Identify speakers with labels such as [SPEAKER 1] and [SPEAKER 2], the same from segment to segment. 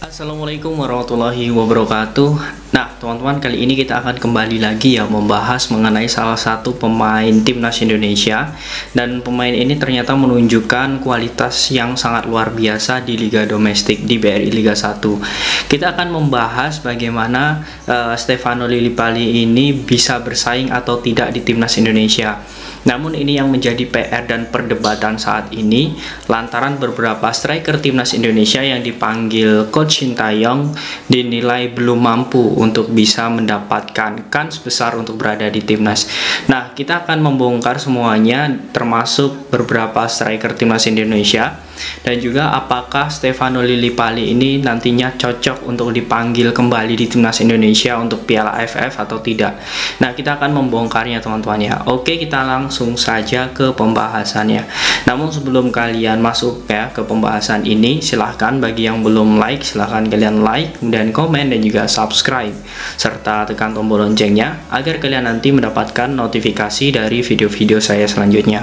[SPEAKER 1] Assalamualaikum warahmatullahi wabarakatuh. Nah, teman-teman, kali ini kita akan kembali lagi ya membahas mengenai salah satu pemain timnas Indonesia. Dan pemain ini ternyata menunjukkan kualitas yang sangat luar biasa di liga domestik di BRI Liga 1. Kita akan membahas bagaimana Stefano Lillipali ini bisa bersaing atau tidak di timnas Indonesia. Namun ini yang menjadi PR dan perdebatan saat ini lantaran beberapa striker timnas Indonesia yang dipanggil Coach Sintayong dinilai belum mampu untuk bisa mendapatkan kans besar untuk berada di timnas. Nah, kita akan membongkar semuanya termasuk beberapa striker timnas Indonesia dan juga apakah Stefano Lillipali ini nantinya cocok untuk dipanggil kembali di timnas Indonesia untuk Piala AFF atau tidak. Nah, kita akan membongkarnya teman-teman ya. Oke, kita langsung saja ke pembahasannya. Namun sebelum kalian masuk ya ke pembahasan ini, silahkan bagi yang belum like, silahkan kalian like, kemudian komen dan juga subscribe serta tekan tombol loncengnya agar kalian nanti mendapatkan notifikasi dari video-video saya selanjutnya.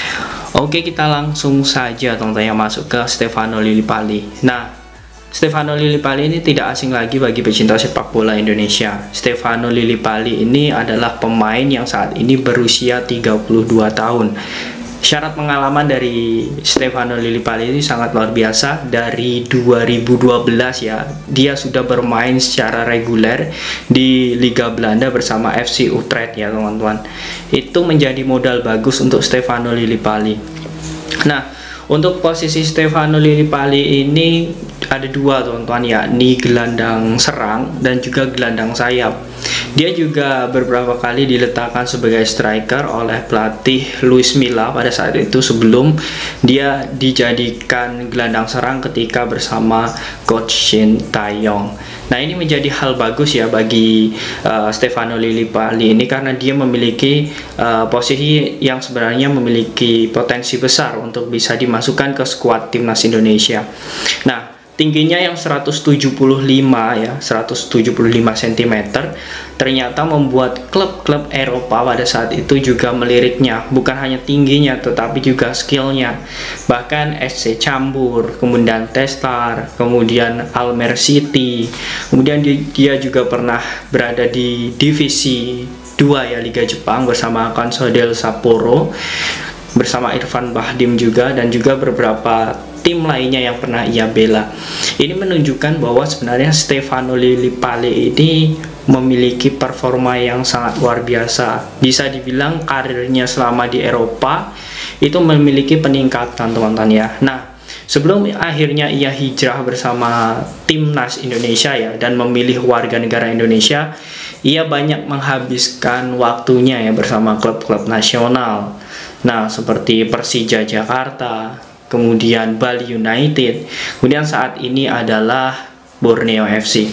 [SPEAKER 1] Oke, kita langsung saja teman-teman masuk ke Stefano Lillipali. Nah, Stefano Lillipali ini tidak asing lagi bagi pecinta sepak bola Indonesia. Stefano Lillipali ini adalah pemain yang saat ini berusia 32 tahun. Syarat pengalaman dari Stefano Lillipali ini sangat luar biasa. Dari 2012 ya, dia sudah bermain secara reguler di Liga Belanda bersama FC Utrecht ya teman-teman. Itu menjadi modal bagus untuk Stefano Lillipali. Nah, untuk posisi Stefano Lillipali ini ada dua teman-teman, yakni gelandang serang dan juga gelandang sayap. Dia juga beberapa kali diletakkan sebagai striker oleh pelatih Luis Milla pada saat itu sebelum dia dijadikan gelandang serang ketika bersama Coach Sintayong. Nah, ini menjadi hal bagus ya bagi Stefano Lillipali ini karena dia memiliki posisi yang sebenarnya memiliki potensi besar untuk bisa dimasukkan ke skuad timnas Indonesia. Nah, tingginya yang 175 ya, 175 cm ternyata membuat klub-klub Eropa pada saat itu juga meliriknya. Bukan hanya tingginya tetapi juga skillnya. Bahkan SC Cambur, kemudian Testar, kemudian Almer City, kemudian dia juga pernah berada di divisi 2 ya Liga Jepang bersama Consadole Sapporo bersama Irfan Bahdim juga, dan juga beberapa tim lainnya yang pernah ia bela. Ini menunjukkan bahwa sebenarnya Stefano Lillipali ini memiliki performa yang sangat luar biasa. Bisa dibilang karirnya selama di Eropa itu memiliki peningkatan teman-teman ya. Nah, sebelum akhirnya ia hijrah bersama timnas Indonesia ya dan memilih warga negara Indonesia, ia banyak menghabiskan waktunya ya bersama klub-klub nasional. Nah, seperti Persija Jakarta, kemudian Bali United, kemudian saat ini adalah Borneo FC.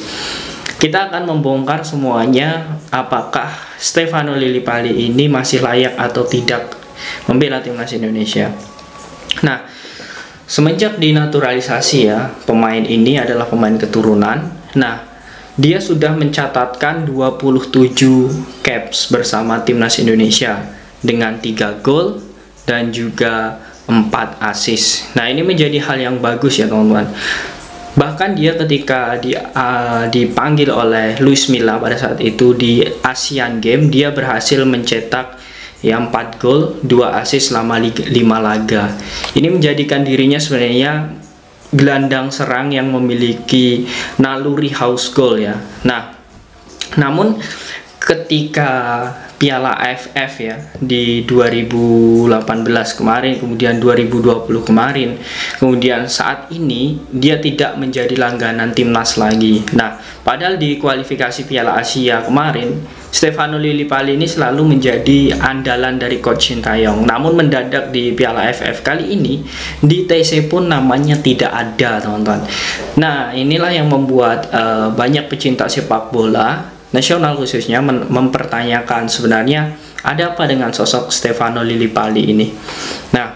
[SPEAKER 1] Kita akan membongkar semuanya apakah Stefano Lillipali ini masih layak atau tidak membela timnas Indonesia. Nah, semenjak dinaturalisasi ya, pemain ini adalah pemain keturunan. Nah, dia sudah mencatatkan 27 caps bersama timnas Indonesia dengan 3 gol dan juga 4 assist. Nah, ini menjadi hal yang bagus ya teman-teman. Bahkan dia ketika dipanggil oleh Luis Milla pada saat itu di Asian Games, dia berhasil mencetak ya 4 gol, 2 assist selama 5 laga. Ini menjadikan dirinya sebenarnya gelandang serang yang memiliki naluri house goal ya. Nah, namun ketika Piala AFF ya di 2018 kemarin, kemudian 2020 kemarin, kemudian saat ini dia tidak menjadi langganan timnas lagi. Nah, padahal di kualifikasi Piala Asia kemarin Stefano Lillipali ini selalu menjadi andalan dari Coach Sintayong. Namun mendadak di Piala AFF kali ini di TC pun namanya tidak ada teman-teman. Nah, inilah yang membuat banyak pecinta sepak bola nasional khususnya mempertanyakan sebenarnya ada apa dengan sosok Stefano Lillipali ini. Nah,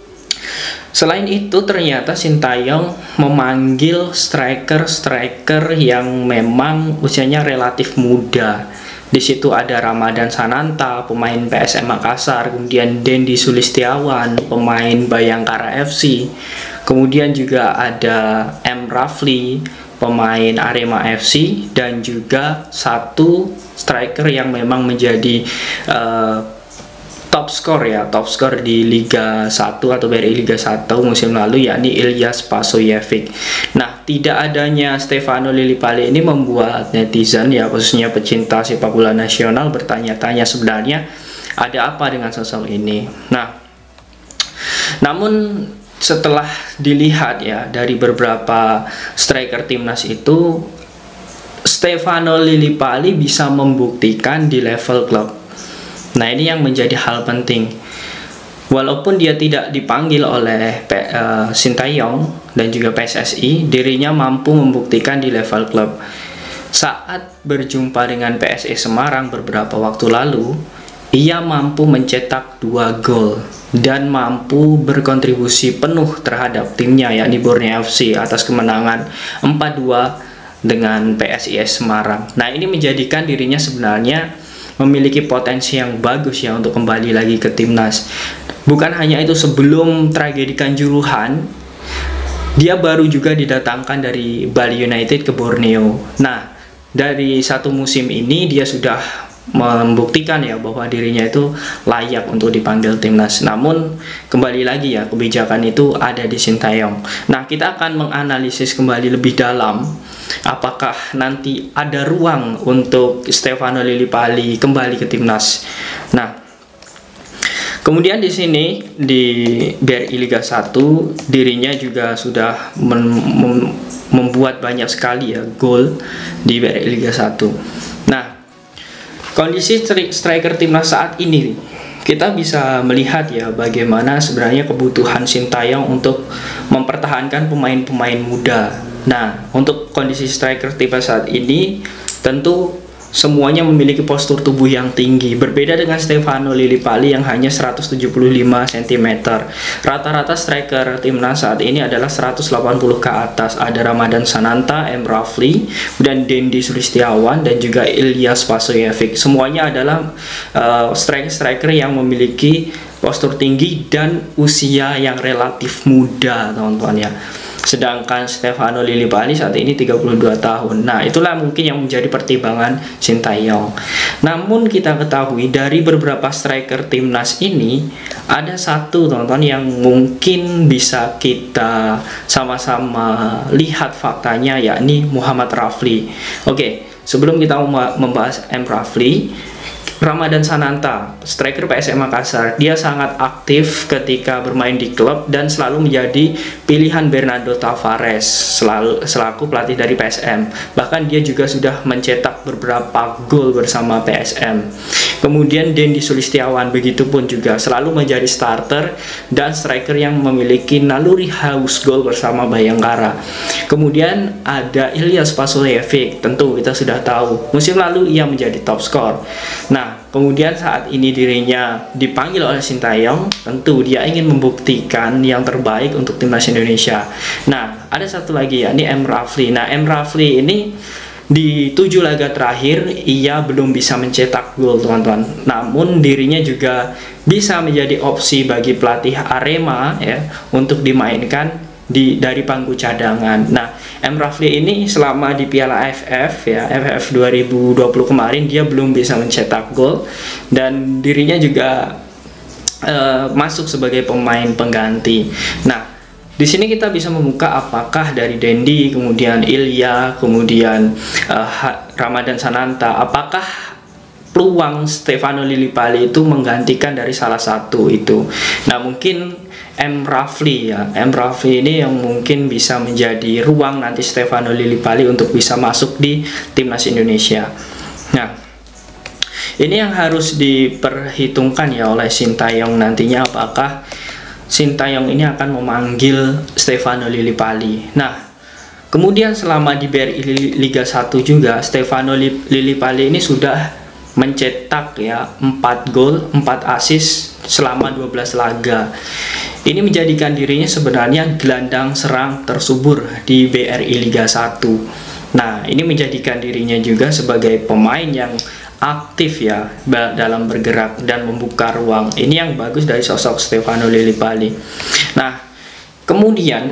[SPEAKER 1] selain itu ternyata Sintayong memanggil striker-striker yang memang usianya relatif muda. Di situ ada Ramadan Sananta, pemain PSM Makassar, kemudian Dendi Sulistiawan, pemain Bayangkara FC, kemudian juga ada M. Rafli, pemain Arema FC dan juga satu striker yang memang menjadi top skor di Liga 1 atau BRI Liga 1 musim lalu, yakni Ilyas Pasojevic. Nah, tidak adanya Stefano Lillipali ini membuat netizen ya, khususnya pecinta sepak bola nasional, bertanya-tanya sebenarnya ada apa dengan sosok ini. Nah, namun setelah dilihat ya dari beberapa striker timnas itu, Stefano Lillipali bisa membuktikan di level klub. Nah, ini yang menjadi hal penting. Walaupun dia tidak dipanggil oleh Sintayong dan juga PSSI, dirinya mampu membuktikan di level klub. Saat berjumpa dengan PSI Semarang beberapa waktu lalu, ia mampu mencetak 2 gol dan mampu berkontribusi penuh terhadap timnya, yakni Borneo FC, atas kemenangan 4-2 dengan PSIS Semarang. Nah, ini menjadikan dirinya sebenarnya memiliki potensi yang bagus ya untuk kembali lagi ke timnas. Bukan hanya itu, sebelum tragedi Kanjuruhan, dia baru juga didatangkan dari Bali United ke Borneo. Nah, dari satu musim ini dia sudah membuktikan ya bahwa dirinya itu layak untuk dipanggil timnas. Namun kembali lagi ya, kebijakan itu ada di Sintayong. Nah, kita akan menganalisis kembali lebih dalam apakah nanti ada ruang untuk Stefano Lillipali kembali ke timnas. Nah, kemudian di sini di BRI Liga 1 dirinya juga sudah membuat banyak sekali ya gol di BRI Liga 1. Nah, kondisi striker timnas saat ini, kita bisa melihat ya bagaimana sebenarnya kebutuhan Sintayong untuk mempertahankan pemain-pemain muda. Nah, untuk kondisi striker timnas saat ini, tentu semuanya memiliki postur tubuh yang tinggi, berbeda dengan Stefano Lillipali yang hanya 175 cm. Rata-rata striker timnas saat ini adalah 180 ke atas. Ada Ramadan Sananta, M. Rafli, dan Dendi Sulistiawan, dan juga Ilyas Pasojevic. Semuanya adalah striker yang memiliki postur tinggi dan usia yang relatif muda, teman-teman ya. Sedangkan Stefano Lillipali saat ini 32 tahun. Nah, itulah mungkin yang menjadi pertimbangan Sintayong. Namun kita ketahui dari beberapa striker timnas ini, ada satu teman-teman yang mungkin bisa kita sama-sama lihat faktanya, yakni Muhammad Rafli. Oke, sebelum kita membahas M. Rafli, Ramadan Sananta, striker PSM Makassar, dia sangat aktif ketika bermain di klub dan selalu menjadi pilihan Bernardo Tavares selaku pelatih dari PSM. Bahkan dia juga sudah mencetak beberapa gol bersama PSM. Kemudian Dendi Sulistiawan begitupun juga selalu menjadi starter dan striker yang memiliki naluri haus gol bersama Bayangkara. Kemudian ada Ilyas Pasojevic, tentu kita sudah tahu musim lalu ia menjadi top skor. Nah, kemudian saat ini dirinya dipanggil oleh Sintayong, tentu dia ingin membuktikan yang terbaik untuk timnas Indonesia. Nah, ada satu lagi yakni M. Rafli. Nah, M. Rafli ini di 7 laga terakhir ia belum bisa mencetak gol, teman-teman. Namun dirinya juga bisa menjadi opsi bagi pelatih Arema ya untuk dimainkan dari bangku cadangan. Nah, M. Rafli ini selama di Piala AFF ya, AFF 2020 kemarin dia belum bisa mencetak gol dan dirinya juga masuk sebagai pemain pengganti. Nah, di sini kita bisa membuka apakah dari Dendi, kemudian Ilya, kemudian Ramadan Sananta, apakah peluang Stefano Lillipali itu menggantikan dari salah satu itu. Nah, mungkin M. Rafli ya, M. Rafli ini yang mungkin bisa menjadi ruang nanti Stefano Lillipali untuk bisa masuk di timnas Indonesia. Nah, ini yang harus diperhitungkan ya oleh Sintayong nantinya, apakah Sintayong ini akan memanggil Stefano Lillipali. Nah, kemudian selama di BRI Liga 1 juga Stefano Lillipali ini sudah mencetak ya 4 gol, 4 assist selama 12 laga. Ini menjadikan dirinya sebenarnya gelandang serang tersubur di BRI Liga 1. Nah, ini menjadikan dirinya juga sebagai pemain yang aktif ya dalam bergerak dan membuka ruang. Ini yang bagus dari sosok Stefano Lillipali. Nah, kemudian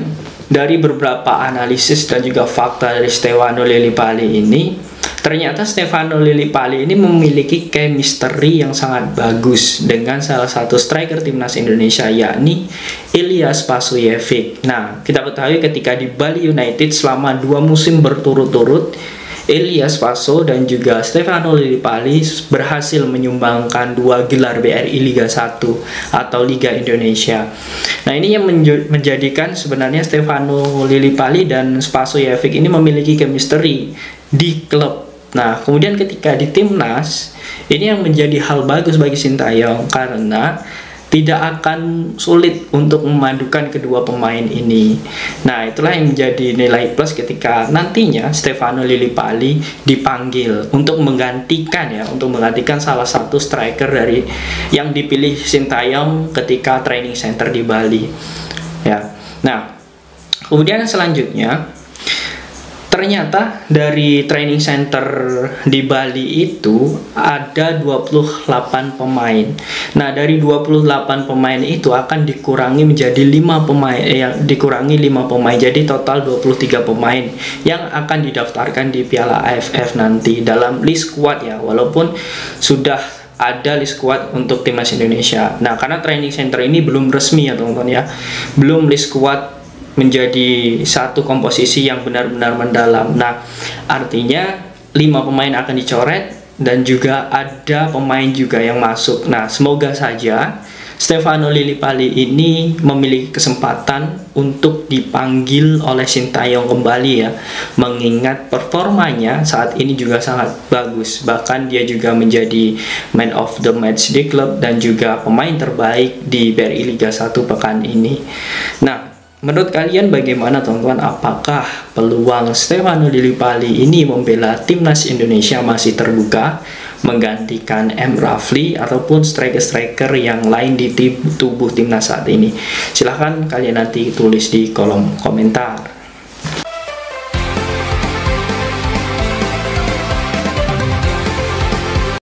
[SPEAKER 1] dari beberapa analisis dan juga fakta dari Stefano Lillipali ini, ternyata Stefano Lillipali ini memiliki chemistry yang sangat bagus dengan salah satu striker timnas Indonesia, yakni Ilyas Pasojevic. Nah, kita ketahui ketika di Bali United selama 2 musim berturut-turut, Ilyas Paso dan juga Stefano Lillipali berhasil menyumbangkan 2 gelar BRI Liga 1 atau Liga Indonesia. Nah, ini yang menjadikan sebenarnya Stefano Lillipali dan Pasojevic ini memiliki chemistry di klub. Nah, kemudian ketika di timnas, ini yang menjadi hal bagus bagi Sintayong karena tidak akan sulit untuk memadukan kedua pemain ini. Nah, itulah yang menjadi nilai plus ketika nantinya Stefano Lillipali dipanggil untuk menggantikan salah satu striker dari yang dipilih Sintayong ketika training center di Bali. Ya. Nah, kemudian selanjutnya, ternyata dari training center di Bali itu ada 28 pemain. Nah, dari 28 pemain itu akan dikurangi menjadi 5 pemain, dikurangi 5 pemain. Jadi total 23 pemain yang akan didaftarkan di Piala AFF nanti dalam list squad ya, walaupun sudah ada list squad untuk timnas Indonesia. Nah, karena training center ini belum resmi ya teman-teman ya. Belum list squad menjadi satu komposisi yang benar-benar mendalam. Nah, artinya 5 pemain akan dicoret dan juga ada pemain juga yang masuk. Nah, semoga saja Stefano Lillipali ini memiliki kesempatan untuk dipanggil oleh Sintayong kembali ya, mengingat performanya saat ini juga sangat bagus. Bahkan dia juga menjadi man of the match di klub dan juga pemain terbaik di BRI Liga 1 pekan ini. Nah, menurut kalian bagaimana teman-teman? Apakah peluang Stefano Lillipali ini membela timnas Indonesia masih terbuka menggantikan M. Rafli ataupun striker-striker yang lain di tubuh timnas saat ini? Silahkan kalian nanti tulis di kolom komentar.